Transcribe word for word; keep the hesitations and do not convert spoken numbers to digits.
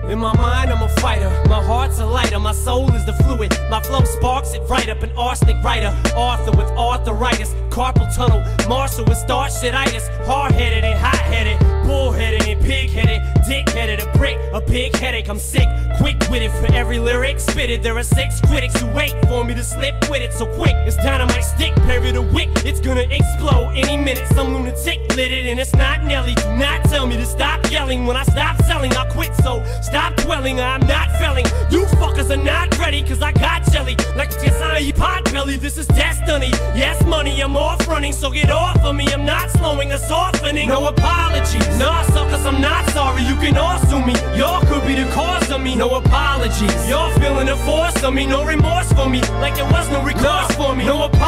In my mind, I'm a fighter. My heart's a lighter. My soul is the fluid. My flow sparks it right up. An arsenic writer. Arthur with arthritis. Carpal tunnel. Marshall with starshititis. Hard-headed and hot-headed. Bull-headed and pig-headed. Dick-headed. A prick. A big headache. I'm sick. Quick-witted for every lyric spitted. There are six critics who wait for me to slip with it. So quick, it's dynamite stick. Parry the wick. It's gonna explode any minute. Some lunatic lit it and it's not Nelly. Do not tell me to stop yelling. When I stop selling, I'll quit. So stop dwelling, I'm not felling. You fuckers are not ready, cause I got jelly. Like Jessiah pot belly, this is destiny. Yes, money, I'm off running, so get off of me. I'm not slowing or softening. No apologies. Nah, suckers, I'm not sorry. You can all sue me. Y'all could be the cause of me. No apologies. Y'all feeling the force of me. No remorse for me. Like there was no recourse for me. No apologies.